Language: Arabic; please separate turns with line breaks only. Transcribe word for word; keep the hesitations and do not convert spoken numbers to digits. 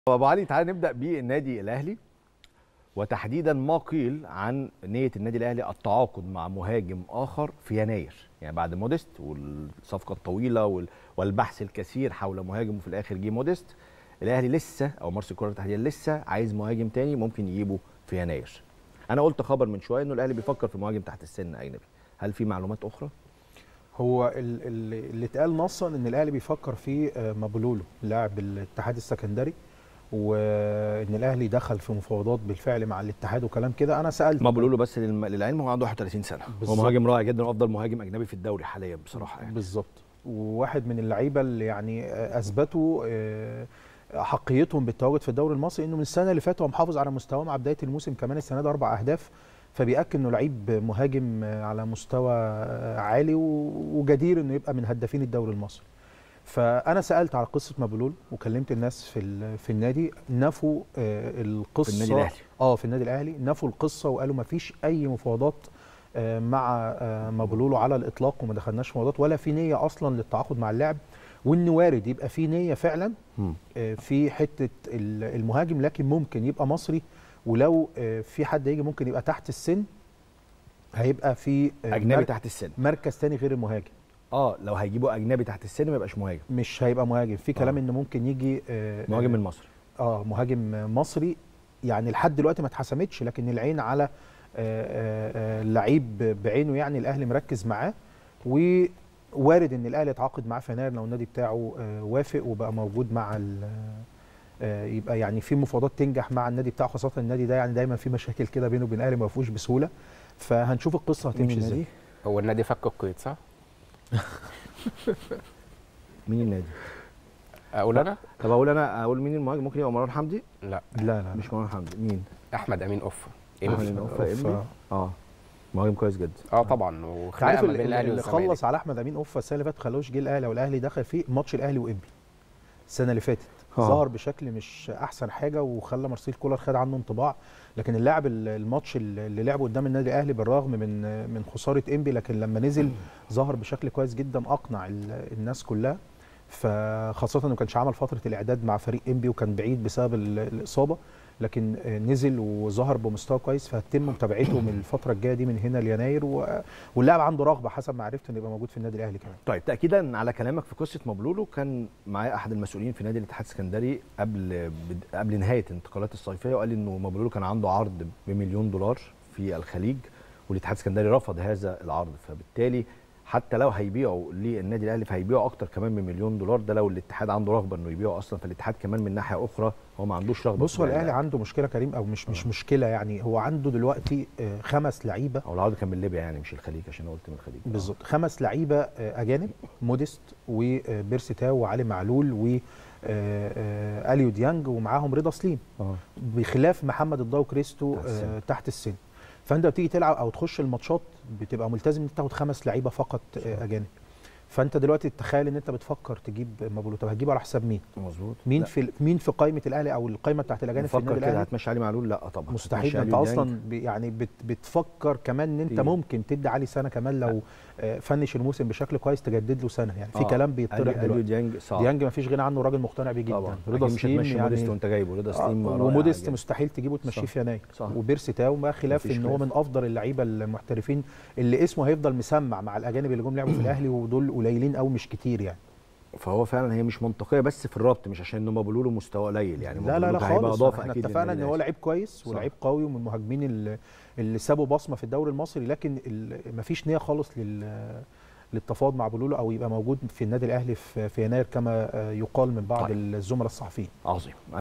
ابو علي، تعالى نبدا بالنادي الاهلي، وتحديدا ما قيل عن نيه النادي الاهلي التعاقد مع مهاجم اخر في يناير، يعني بعد موديست والصفقه الطويله والبحث الكثير حول مهاجم وفي الاخر جه موديست. الاهلي لسه او مارسيل كولر تحديدا لسه عايز مهاجم تاني ممكن يجيبه في يناير. انا قلت خبر من شويه انه الاهلي بيفكر في مهاجم تحت السن اجنبي، هل في معلومات اخرى؟
هو اللي اتقال نصا ان الاهلي بيفكر في مابولولو لاعب الاتحاد السكندري، وان الاهلي دخل في مفاوضات بالفعل مع الاتحاد وكلام كده. انا سالت
مابولولو بس للعلم هو عنده واحد وثلاثين سنه، هو مهاجم رائع جدا وافضل مهاجم اجنبي في الدوري حاليا بصراحه يعني.
بالظبط، وواحد من اللعيبه اللي يعني اثبتوا حقيتهم بالتواجد في الدوري المصري، انه من السنه اللي فاتت هو محافظ على مستواه مع بدايه الموسم، كمان السنه ده اربع اهداف، فبيأكد انه لعيب مهاجم على مستوى عالي وجدير انه يبقى من هدافين الدوري المصري. فانا سالت على قصه مابولول وكلمت الناس في في النادي، نفوا القصه
في النادي الاهلي
اه في النادي الاهلي نفوا القصه وقالوا ما فيش اي مفاوضات مع مابولول على الاطلاق، وما دخلناش مفاوضات ولا في نيه اصلا للتعاقد مع اللاعب، وان وارد يبقى في نيه فعلا في حته المهاجم، لكن ممكن يبقى مصري، ولو في حد يجي ممكن يبقى تحت السن، هيبقى في
اجنبي تحت السن،
مركز تاني غير المهاجم.
اه لو هيجيبوا اجنبي تحت السن ما يبقاش مهاجم،
مش هيبقى مهاجم. في كلام آه. ان ممكن يجي
آه مهاجم من مصر،
اه مهاجم مصري، يعني لحد دلوقتي ما اتحسمتش، لكن العين على آه لعيب بعينه، يعني الاهلي مركز معاه، ووارد ان الاهلي يتعاقد معاه في يناير لو النادي بتاعه آه وافق وبقى موجود مع آه يبقى يعني في مفاوضات تنجح مع النادي بتاعه، خاصه النادي ده يعني دايما في مشاكل كده بينه وبين الاهلي ما فيهوش بسهوله، فهنشوف القصه هتمشي ازاي.
هو النادي فك القيد صح؟
مين النادي؟
اقول انا؟
طب اقول انا اقول مين المهاجم؟ ممكن يبقى مروان حمدي؟
لا
لا لا
مش مروان حمدي، مين؟
احمد امين اوفا.
احمد امين اوفا اه مهاجم كويس جدا.
اه طبعا، وخناقه ما بين الاهلي والزمالك.
اللي خلص على احمد امين اوفا السنه اللي فاتت ما خلوش جه الاهلي، والاهلي دخل فيه ماتش الاهلي وانبي السنه اللي فاتت، آه. ظهر بشكل مش احسن حاجه وخلى مارسيل كولر خد عنه انطباع، لكن اللاعب الماتش اللي لعبه قدام النادي الاهلي بالرغم من من خساره انبي، لكن لما نزل ظهر بشكل كويس جدا، اقنع الناس كلها، فخاصه انه ما كانش عمل فتره الاعداد مع فريق انبي وكان بعيد بسبب الاصابه، لكن نزل وظهر بمستوى كويس، فهتتم متابعته من الفتره الجايه دي من هنا ليناير، واللاعب عنده رغبه حسب ما عرفت انه يبقى موجود في النادي الاهلي كمان.
طيب تاكيدا على كلامك في قصه مابولولو، كان معايا احد المسؤولين في نادي الاتحاد السكندري قبل قبل نهايه الانتقالات الصيفيه، وقال لي انه مابولولو كان عنده عرض بمليون دولار في الخليج، والاتحاد السكندري رفض هذا العرض، فبالتالي حتى لو هيبيعوا للنادي الاهلي فهيبيعوا اكتر كمان من مليون دولار، ده لو الاتحاد عنده رغبه انه يبيعه اصلا، فالاتحاد كمان من ناحيه اخرى هو ما عندوش رغبه.
بص، هو الاهلي عنده مشكله كريم، او مش مش مشكله، يعني هو عنده دلوقتي خمس لعيبه،
او العرض كان من ليبيا يعني مش الخليج، عشان قلت من الخليج
بالظبط، خمس لعيبه اجانب، موديست وبيرسي تاو وعلي معلول و اليو ديانج، ومعاهم رضا سليم،
أوه.
بخلاف محمد الضاو كريستو تحت السن. فانت بتيجي تلعب او تخش الماتشات بتبقى ملتزم ان انت تاخد خمس لعيبه فقط اجانب، فانت دلوقتي تتخيل ان انت بتفكر تجيب مابولولو، طب هتجيبه على حساب مين؟
مظبوط.
مين لا. في مين في قائمه الاهلي او القائمه بتاعت الاجانب في النادي الاهلي؟
هتمشي علي معلول؟ لا طبعا
مستحيل. انت اصلا يعني بت بتفكر كمان ان انت إيه؟ ممكن تدي علي سنه كمان لو آه فنش الموسم بشكل كويس تجدد له سنه، يعني في آه. كلام بيطرح دلوقتي.
ديانج صعب،
ديانج ما فيش غنى عنه، راجل مقتنع بيه جدا.
رضا سليم مش يعني موديست وانت جايبه، رضا سليم
آه وموديست مستحيل تجيبه تمشيه في يناير، وبيرسي تاو ما خلاف ان هو من افضل اللعيبه المحترفين اللي اسمه هيفضل مسمع مع الاجانب اللي جم لعبوا في الاهلي، ودول قليلين قوي مش كتير يعني.
فهو فعلا هي مش منطقيه بس في الربط، مش عشان انه مابولولو مستوى قليل يعني.
لا لا لا خالص، احنا اتفقنا ان هو لعيب كويس ولاعيب قوي ومن المهاجمين اللي, اللي سابوا بصمه في الدوري المصري، لكن مفيش نيه خالص لل للتفاوض مع مابولولو او يبقى موجود في النادي الاهلي في يناير كما يقال من بعض طيب. الزملاء الصحفيين.
عظيم.